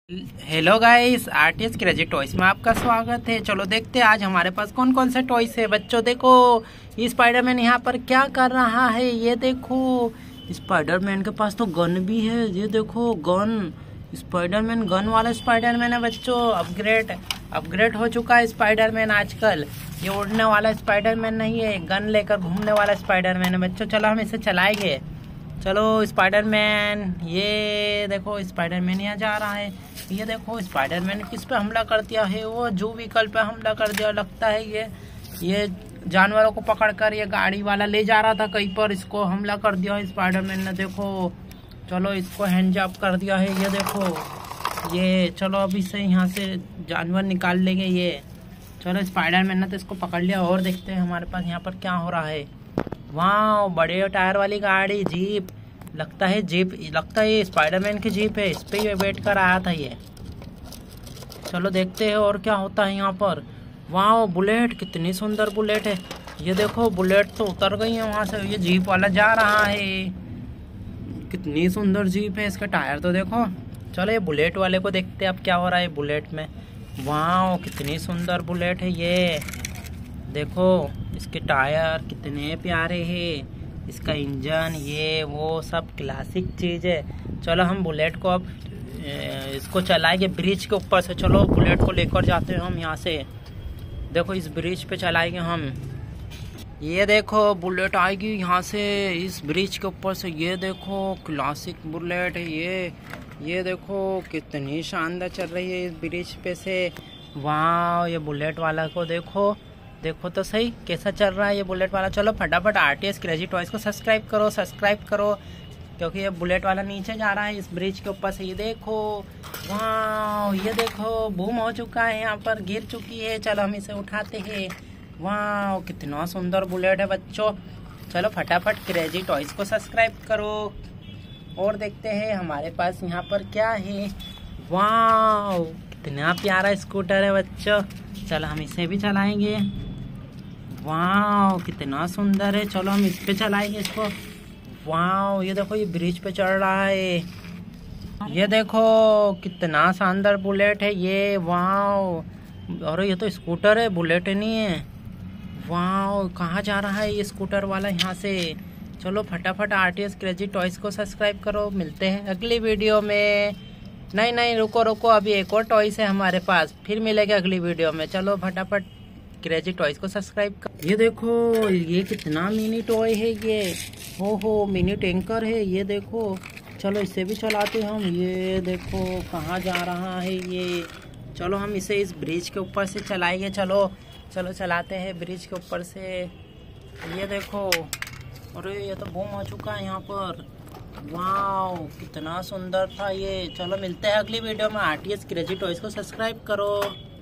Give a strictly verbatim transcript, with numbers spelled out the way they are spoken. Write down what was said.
Hello guys, RTS crazy toys में आपका स्वागत है। चलो देखते हैं आज हमारे पास कौन कौन से टॉयज है। बच्चों देखो, स्पाइडरमैन यहाँ पर क्या कर रहा है। ये देखो, स्पाइडरमैन के पास तो गन भी है। ये देखो गन, स्पाइडरमैन गन वाला स्पाइडरमैन है बच्चों। अपग्रेड अपग्रेड हो चुका है स्पाइडरमैन आजकल। ये उड़ने वाला स्पाइडरमैन नहीं है, गन लेकर घूमने वाला स्पाइडरमैन है बच्चों। चलो हम इसे चलाएंगे। चलो स्पाइडरमैन, ये देखो स्पाइडरमैन यहाँ जा रहा है। ये देखो स्पाइडरमैन किस पे हमला कर दिया है, वो जू व्हीकल पे हमला कर दिया। लगता है ये ये जानवरों को पकड़कर ये गाड़ी वाला ले जा रहा था कहीं पर, इसको हमला कर दिया है स्पाइडरमैन ने। देखो चलो इसको हैंड जॉब कर दिया है। ये देखो ये, चलो अब इसे यहाँ से जानवर निकाल लेंगे ये। चलो स्पाइडरमैन ने तो इसको पकड़ लिया। और देखते हैं हमारे पास यहाँ पर क्या हो रहा है। वाह, बड़े टायर वाली गाड़ी, जीप। लगता है जीप, लगता है ये स्पाइडरमैन की जीप है। इस पे ही वेट कर आया था ये। चलो देखते हैं और क्या होता है यहाँ पर। वाह, बुलेट, कितनी सुंदर बुलेट है। ये देखो बुलेट तो उतर गई है वहां से। ये जीप वाला जा रहा है। कितनी सुंदर जीप है, इसके टायर तो देखो। चलो ये बुलेट वाले को देखते हैं अब क्या हो रहा है बुलेट में। वाह, कितनी सुंदर बुलेट है ये। देखो इसके टायर कितने प्यारे हैं, इसका इंजन, ये वो सब क्लासिक चीज़ है। चलो हम बुलेट को अब इसको चलाएंगे ब्रिज के ऊपर से। चलो बुलेट को लेकर जाते हैं हम यहाँ से। देखो इस ब्रिज पे चलाएंगे हम। ये देखो बुलेट आएगी यहाँ से इस ब्रिज के ऊपर से। ये देखो क्लासिक बुलेट है ये। ये देखो कितनी शानदार चल रही है इस ब्रिज पे से। वाह, ये बुलेट वाला को देखो, देखो तो सही कैसा चल रहा है ये बुलेट वाला। चलो फटाफट आरटीएस क्रेजी टॉयज को सब्सक्राइब करो, सब्सक्राइब करो, क्योंकि ये बुलेट वाला नीचे जा रहा है इस ब्रिज के ऊपर से। ये देखो, वाह, ये देखो बूम हो चुका है, यहाँ पर गिर चुकी है। चलो हम इसे उठाते हैं। वाह, कितना सुंदर बुलेट है बच्चों। चलो फटाफट क्रेजी टॉयज को सब्सक्राइब करो और देखते हैं हमारे पास यहाँ पर क्या है। वाह, कितना प्यारा स्कूटर है बच्चों। चलो हम इसे भी चलाएंगे। वाह, कितना सुंदर है। चलो हम इस पे चलाएंगे इसको। वाह, ये देखो ये ब्रिज पे चढ़ रहा है। ये देखो कितना शानदार बुलेट है ये। वाह, और ये तो स्कूटर है, बुलेट नहीं है। वाह, कहाँ जा रहा है ये स्कूटर वाला यहाँ से। चलो फटाफट आरटीएस क्रेजी टॉयज को सब्सक्राइब करो। मिलते हैं अगली वीडियो में। नहीं नहीं रुको रुको, अभी एक और टॉयज है हमारे पास, फिर मिलेगा अगली वीडियो में। चलो फटाफट क्रेजी टॉयज को सब्सक्राइब कर। ये देखो ये कितना मिनी टॉय है ये। हो हो मिनी टैंकर है ये देखो। चलो इसे भी चलाते हम। ये देखो कहाँ जा रहा है ये। चलो हम इसे इस ब्रिज के ऊपर से चलाएंगे। चलो चलो चलाते हैं ब्रिज के ऊपर से। ये देखो, अरे ये तो बूम हो चुका है यहाँ पर। वाह, कितना सुंदर था ये। चलो मिलते हैं अगली वीडियो में। आरटीएस क्रेजी टॉयज को सब्सक्राइब करो।